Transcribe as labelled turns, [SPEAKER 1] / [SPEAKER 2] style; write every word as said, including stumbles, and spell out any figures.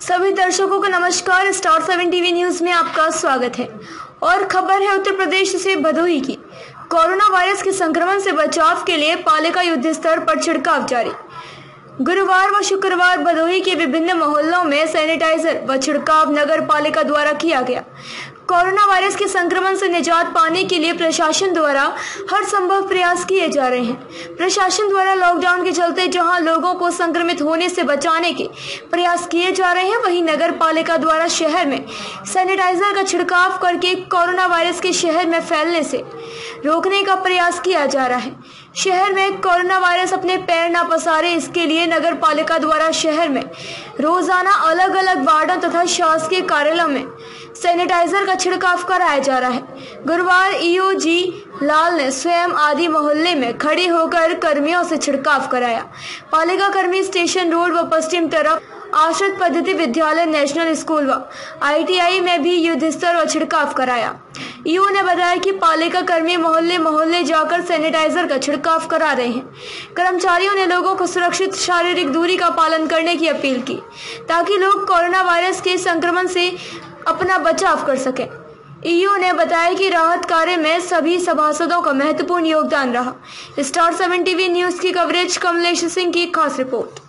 [SPEAKER 1] सभी दर्शकों को नमस्कार। स्टार सेवन टीवी न्यूज में आपका स्वागत है और खबर है उत्तर प्रदेश से भदोही की। कोरोना वायरस के संक्रमण से बचाव के लिए पालिका युद्ध स्तर पर छिड़काव जारी। गुरुवार व शुक्रवार भदोही के विभिन्न मोहल्लों में सैनिटाइजर व छिड़काव नगर पालिका द्वारा किया गया। कोरोना वायरस के संक्रमण से निजात पाने के लिए प्रशासन द्वारा हर संभव प्रयास किए जा रहे हैं। प्रशासन द्वारा लॉकडाउन के चलते जहां लोगों को संक्रमित होने से बचाने के प्रयास किए जा रहे हैं, वहीं नगर पालिका द्वारा शहर में सैनिटाइजर का छिड़काव करके कोरोना वायरस के शहर में फैलने से रोकने का प्रयास किया जा रहा है। शहर में कोरोना वायरस अपने पैर न पसारे, इसके लिए नगर पालिका द्वारा शहर में रोजाना अलग अलग वार्डों तथा शासकीय कार्यालयों में सैनिटाइजर का छिड़काव कराया जा रहा है। गुरुवार ईओ जी लाल ने स्वयं आदि मोहल्ले में खड़े होकर कर्मियों से छिड़काव कराया। पालिका कर्मी स्टेशन रोड व पश्चिम तरफ आश्रित पद्धति विद्यालय, नेशनल स्कूल व आईटीआई में भी युद्ध स्तर व छिड़काव कराया। ईओ ने बताया कि पालिका कर्मी मोहल्ले मोहल्ले जाकर सैनिटाइजर का छिड़काव करा रहे हैं। कर्मचारियों ने लोगों को सुरक्षित शारीरिक दूरी का पालन करने की अपील की ताकि लोग कोरोना वायरस के संक्रमण से अपना बचाव कर सकें। ईओ ने बताया कि राहत कार्य में सभी सभासदों का महत्वपूर्ण योगदान रहा। स्टार सेवन टीवी न्यूज की कवरेज कमलेश सिंह की खास रिपोर्ट।